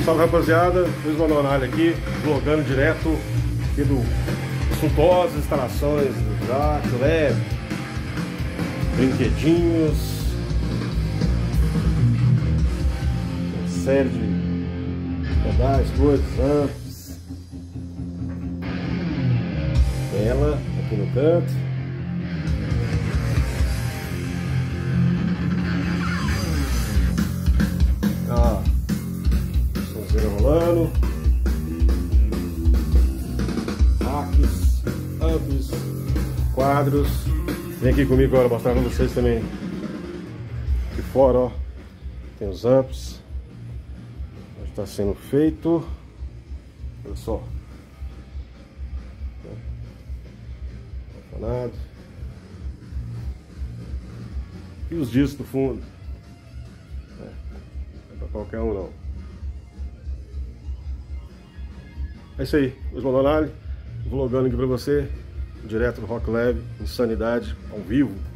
Salve rapaziada, Luiz Mandonalho aqui, vlogando direto aqui do suntuosas instalações do Rock Lab, brinquedinhos, uma série de pedais, coisas, amps, tela aqui no canto. Sonzeira rolando, racks, amps, quadros. Vem aqui comigo agora mostrar pra vocês também. Aqui fora, ó, tem os amps. Está sendo feito. Olha só. Afanado. E os discos do fundo. Não é pra qualquer um não. É isso aí, Luiz Mandonalho, vlogando aqui pra você, direto do Rock Lab, Insanidade, ao vivo.